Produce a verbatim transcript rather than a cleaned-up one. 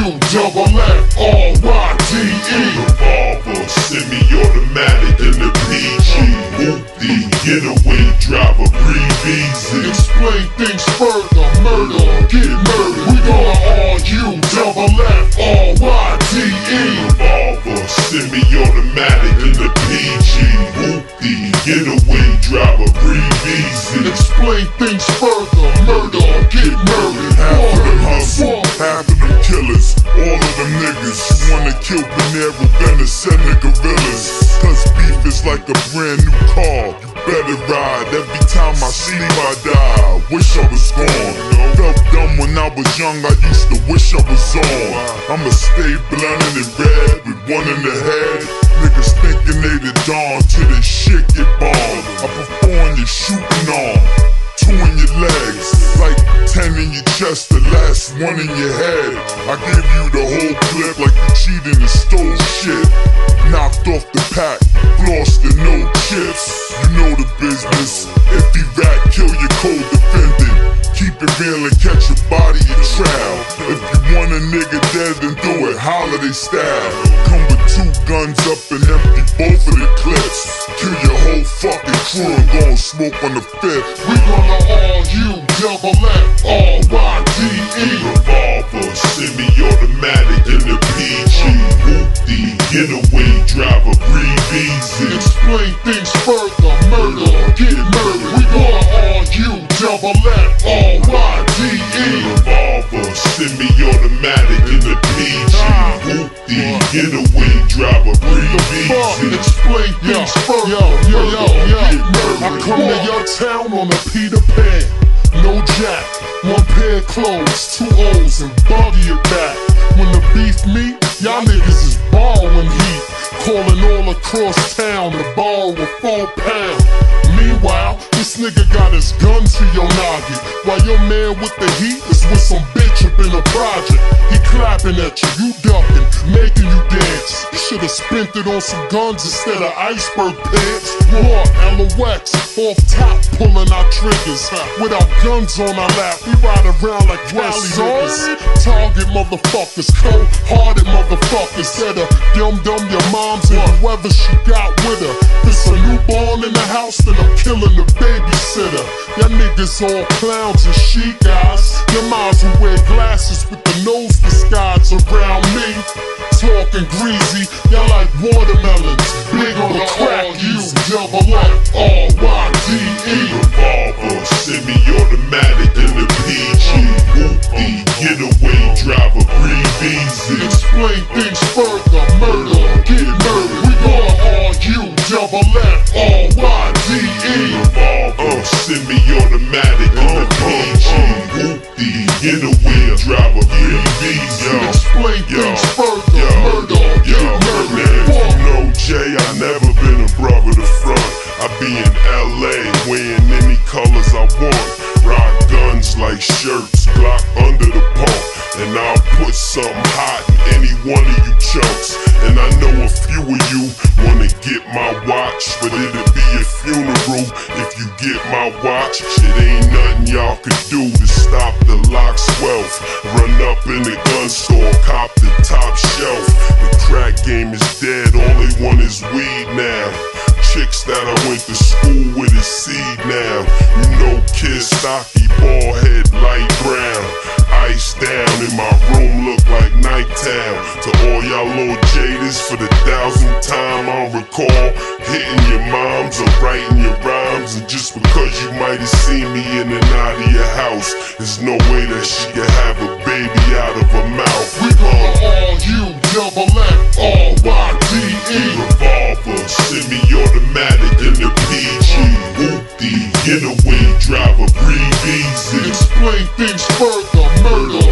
U, double F, R Y D E. Revolver, semi-automatic in the P G. Hoopty, getaway driver, breathe easy. Explain things further, murder, get murdered. We gonna argue, double F, R Y D E. Revolver, semi-automatic in the P G. Hoopty, getaway driver, breathe easy. Explain things further, murder, get murdered. Half of them hustle, half of them killers. All of them niggas who wanna kill Panero, Venezuela gorillas. Cause beef is like a brand new car. You better ride. Every time I sleep I die. Wish I was gone. Felt dumb when I was young, I used to wish I was on. I'ma stay blunted and red with one in the head. Niggas thinking they the dawn till this shit get bombed. I perform your shooting arm, two in your legs, like ten in your chest, the last one in your head. I give you the whole clip like you cheated and stole shit. Knocked off the pack, lost the no chips. You know the business. If he rat, kill your co-defendant. Keep it real and catch your body in trial. If you want a nigga dead, then do it holiday style. Come with two guns up and empty both of the clips. Kill your whole fucking crew and go and smoke on the fifth. We gonna argue, double F, R Y D E. Revolver, semi-automatic in the P G. Hoopty, getaway driver, breathe easy. Explain things further, murder, get murdered. We gonna argue, double F, R Y D E. Revolver, semi-automatic in the P G. Hoopty, getaway driver, breathe easy. Explain things further, yo, yo, yo, yo. I come to your town on a Peter Pan. No jack, one pair of clothes, two O's and buggy it back. When the beef meet, y'all niggas is borrowing heat. Calling all across town to borrow a four pound. Meanwhile, this nigga got his gun to your noggin, while your man with the heat is with some bitch up in a project. He clapping at you, you ducking, making you dance. You should've spent it on some guns instead of iceberg pants. Raw L O X, off top, pulling our triggers. With our guns on our lap, we ride around like rally niggas. Target motherfuckers, cold-hearted motherfuckers. That'll dum-dum your moms and whoever she got with her. It's a newborn in the house, then I'm killing the babysitter. Y'all niggas all clowns and she guys. Your moms who wear glasses with the nose disguise around me. Talking greasy, y'all like watermelons. Big on the crack, you double F, R Y D E. Revolver, semi-automatic in the P G. Hoopty, getaway driver, breathe easy. Explain things further, murder, get murdered. We gonna argue, double F, R Y D E. Revolver, semi-automatic in the P G. Hoopty, getaway driver, breathe easy. Explain things further, murder, get murdered. You know Jay, I never been a brother to front. I be in L A, wearing any colors I want. Rock guns like shirts, Glock under the pump. And I'll put something hot in any one of you chunks. And I know a few of you wanna get my watch, but it'll be a funeral if you get my watch. Shit ain't nothing y'all could do to stop the lock's wealth. Run up in the gun store, cop the top shelf. The crack game is dead, all they want is weed now. Chicks that I went to school with is seed now. You know Kid stocky, bald head, light brown. Ice down in my room look like nighttime. To all y'all little jaders, for the thousandth time I'll recall hitting your moms or writing your rhymes. And just because you might have seen me in and out of your house, there's no way that she can have a baby out of her mouth. We gonna argue, double F, R Y D E. Revolver, semi-automatic in the P G. Hoopty, getaway driver, breathe easy. Explain things further, murder,